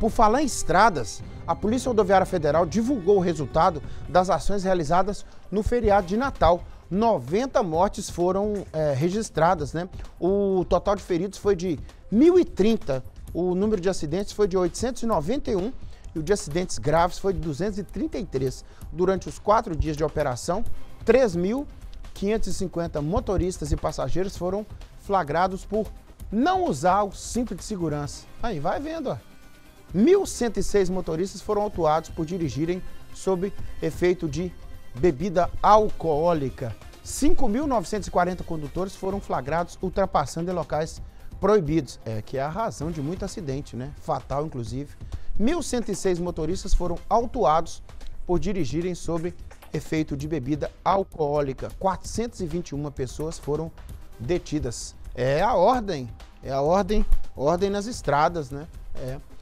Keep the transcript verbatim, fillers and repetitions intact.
Por falar em estradas, a Polícia Rodoviária Federal divulgou o resultado das ações realizadas no feriado de Natal. noventa mortes foram é, registradas, né? O total de feridos foi de mil e trinta, o número de acidentes foi de oitocentos e noventa e um e o de acidentes graves foi de duzentos e trinta e três. Durante os quatro dias de operação, três mil quinhentos e cinquenta motoristas e passageiros foram flagrados por não usar o cinto de segurança. Aí, vai vendo, ó. mil cento e seis motoristas foram autuados por dirigirem sob efeito de bebida alcoólica. cinco mil novecentos e quarenta condutores foram flagrados ultrapassando em locais proibidos, é, que é a razão de muito acidente, né? Fatal, inclusive. mil cento e seis motoristas foram autuados por dirigirem sob efeito de bebida alcoólica. quatrocentas e vinte e uma pessoas foram detidas. É a ordem, é a ordem, ordem nas estradas, né? É.